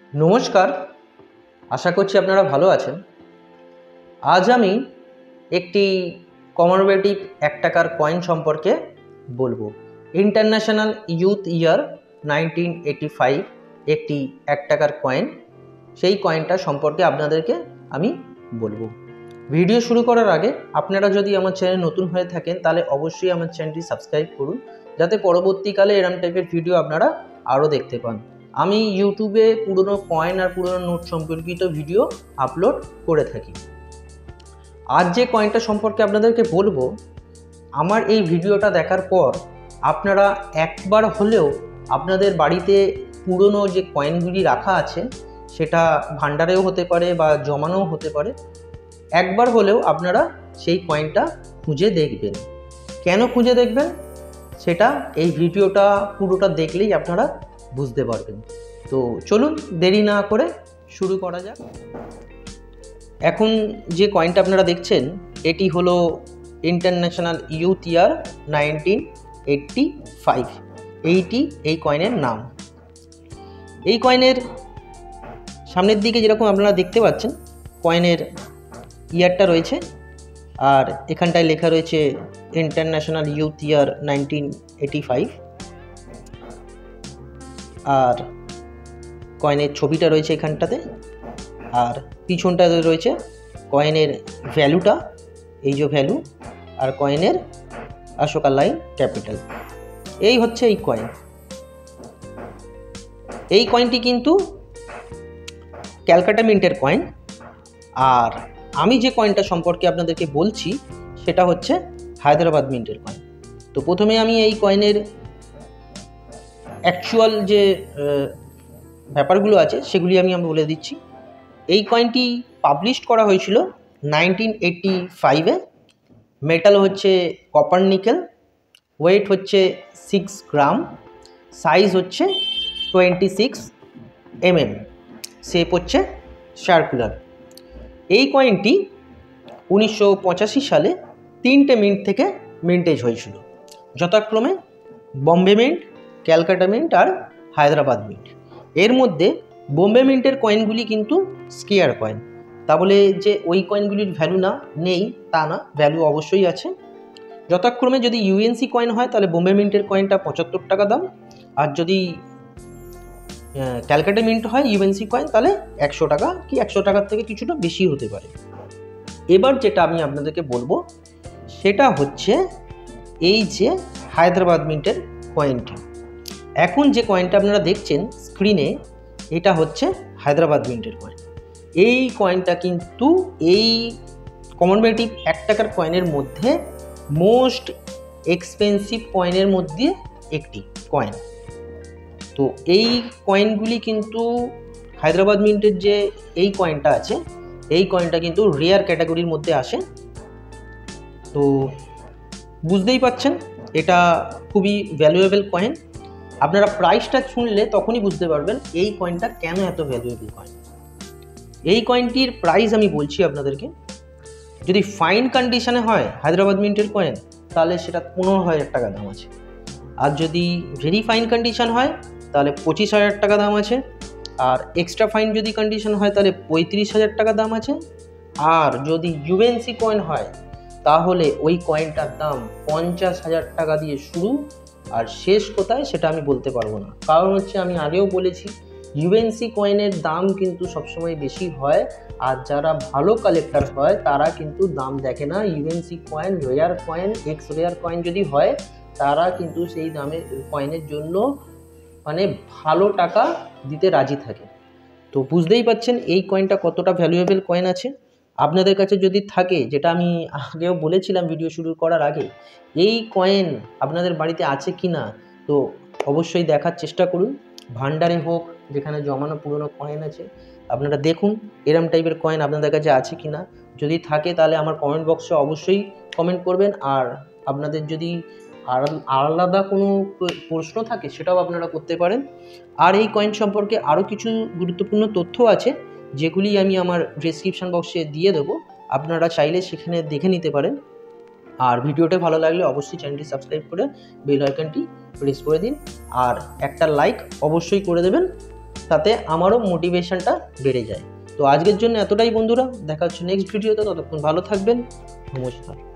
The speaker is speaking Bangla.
নমস্কার, আশা করছি আপনারা ভালো আছেন। আজ আমি একটি কমেমোরেটিভ 1 টাকার কয়েন সম্পর্কে বলবো। ইন্টারন্যাশনাল ইউথ ইয়ার 1985 একটি 1 টাকার কয়েন, সেই কয়েনটা সম্পর্কে আপনাদেরকে আমি বলবো। ভিডিও শুরু করার আগে আপনারা যদি আমার চ্যানেল নতুন হয়ে থাকেন তাহলে অবশ্যই আমার চ্যানেলটি সাবস্ক্রাইব করুন, যাতে পরবর্তীকালে এরম টাইপের ভিডিও আপনারা আরও দেখতে পান। আমি ইউটিউবে পুরনো কয়েন আর পুরনো নোট সম্পর্কিত ভিডিও আপলোড করে থাকি। আজ যে কয়েনটা সম্পর্কে আপনাদেরকে বলবো, আমার এই ভিডিওটা দেখার পর আপনারা একবার হলেও আপনাদের বাড়িতে পুরনো যে কয়েনগুলি রাখা আছে, সেটা ভান্ডারেও হতে পারে বা জমানোও হতে পারে, একবার হলেও আপনারা সেই কয়েনটা খুঁজে দেখবেন। কেন খুঁজে দেখবেন সেটা এই ভিডিওটা পুরোটা দেখলেই আপনারা বুঝতে পারবেন। তো চলুন দেরি না করে শুরু করা যাক। এখন যে কয়েনটা আপনারা দেখছেন এটি হলো ইন্টারন্যাশনাল ইউথ ইয়ার 1985, এই কয়েনের নাম। এই কয়েনের সামনের দিকে যেরকম আপনারা দেখতে পাচ্ছেন কয়েনের ইয়ারটা রয়েছে, আর এখানটায় লেখা রয়েছে ইন্টারন্যাশনাল ইউথ ইয়ার 1985, আর কয়েনের ছবিটা রয়েছে এখানটাতে, আর পিছনটাতে রয়েছে কয়েনের ভ্যালুটা, এই যে ভ্যালু, আর কয়েনের অশোকা লাইন ক্যাপিটাল। এই হচ্ছে এই কয়েন। এই কয়েনটি কিন্তু ক্যালকাটা মিন্টের কয়েন, আর আমি যে কয়েনটা সম্পর্কে আপনাদেরকে বলছি সেটা হচ্ছে হায়দ্রাবাদ মিন্টের কয়েন। তো প্রথমে আমি এই কয়েনের অ্যাকচুয়াল যে ব্যাপারগুলো আছে সেগুলি আমি বলে দিচ্ছি। এই কয়েনটি পাবলিশ করা হয়েছিল 1985-এ। মেটাল হচ্ছে কপার নিকেল, ওয়েট হচ্ছে 6 গ্রাম, সাইজ হচ্ছে 26 mm, শেপ হচ্ছে সার্কুলার। এই কয়েনটি 1985 সালে 3টে মিন্ট থেকে মিন্টেজ হয়েছিল, যথাক্রমে বম্বে মিন্ট, ক্যালকাটা মিন্ট আর হায়দ্রাবাদ মিন্ট। এর মধ্যে বোম্বে মিন্টের কয়েনগুলি কিন্তু স্কেয়ার কয়েন। তা বলে যে ওই কয়েনগুলির ভ্যালু নেই তা না, ভ্যালু অবশ্যই আছে। যথাক্রমে যদি ইউএনসি কয়েন হয় তাহলে বোম্বে মিন্টের কয়েনটা 75 টাকা দাম, আর যদি ক্যালকাটা মিন্ট হয় ইউএনসি কয়েন তাহলে 100 টাকা কি 100 টাকার থেকে কিছুটা বেশি হতে পারে। এবার যেটা আমি আপনাদেরকে বলবো সেটা হচ্ছে এই যে হায়দ্রাবাদ মিন্টের কয়েনটি। এখন যে কয়েনটা আপনারা দেখছেন স্ক্রিনে, এটা হচ্ছে হায়দ্রাবাদ মিন্টের কয়েন। এই কয়েনটা কিন্তু এই কমেমোরেটিভ 1 টাকার কয়েনের মধ্যে মোস্ট এক্সপেন্সিভ কয়েনের মধ্যে একটি কয়েন। তো এই কয়েনগুলি কিন্তু হায়দ্রাবাদ মিন্টের যে এই কয়েনটা আছে, এই কয়েনটা কিন্তু রেয়ার ক্যাটাগরির মধ্যে আসে। তো বুঝতেই পাচ্ছেন এটা খুবই ভ্যালুয়েবল কয়েন। আপনারা প্রাইসটা শুনলে তখনই বুঝতে পারবেন এই কয়েনটা কেন এত ভ্যালুয়েবল কয়েন। এই কয়েনটির প্রাইস আমি বলছি আপনাদেরকে। যদি ফাইন কন্ডিশনে হয় হায়দ্রাবাদ মিন্টের কয়েন তাহলে সেটা 15,000 টাকা দাম আছে, আর যদি ভেরি ফাইন কন্ডিশন হয় তাহলে 25,000 টাকা দাম আছে, আর এক্সট্রা ফাইন যদি কন্ডিশন হয় তাহলে 35,000 টাকা দাম আছে, আর যদি ইউএনসি কয়েন হয় তাহলে ওই কয়েনটার দাম 50,000 টাকা দিয়ে শুরু, আর শেষ কোথায় সেটা আমি বলতে পারবো না। কারণ হচ্ছে আমি আগেও বলেছি ইউএনসি কয়েনের দাম কিন্তু সবসময় বেশি হয়, আর যারা ভালো কালেক্টর হয় তারা কিন্তু দাম দেখে না। UNC coin, rare coin, X rare coin যদি হয় তারা কিন্তু সেই দামে কয়েনের জন্য মানে ভালো টাকা দিতে রাজি থাকে। তো বুঝতেই পাচ্ছেন এই কয়েনটা কতটা ভ্যালুয়েবল কয়েন আছে। আপনাদের কাছে যদি থাকে, যেটা আমি আগেও বলেছিলাম ভিডিও শুরু করার আগে, এই কয়েন আপনাদের বাড়িতে আছে কি না তো অবশ্যই দেখার চেষ্টা করুন। ভান্ডারে হোক, যেখানে জমানো পুরনো কয়েন আছে, আপনারা দেখুন এরম টাইপের কয়েন আপনাদের কাছে আছে কি না। যদি থাকে তাহলে আমার কমেন্ট বক্সে অবশ্যই কমেন্ট করবেন, আর আপনাদের যদি আলাদা কোনো প্রশ্ন থাকে সেটাও আপনারা করতে পারেন। আর এই কয়েন সম্পর্কে আরও কিছু গুরুত্বপূর্ণ তথ্য আছে যেগুলি আমি আমার ডেসক্রিপশন বক্সে দিয়ে দেবো, আপনারা চাইলে সেখানে দেখে নিতে পারেন। আর ভিডিওটা ভালো লাগলে অবশ্যই চ্যানেলটি সাবস্ক্রাইব করে বেল আইকনটি প্রেস করে দিন, আর একটা লাইক অবশ্যই করে দেবেন। তাতে আমারও মোটিভেশনটা বেড়ে যায়। তো আজকের জন্য এতটাই বন্ধুরা, দেখা হচ্ছে নেক্সট ভিডিওতে। ততক্ষণ ভালো থাকবেন, নমস্কার।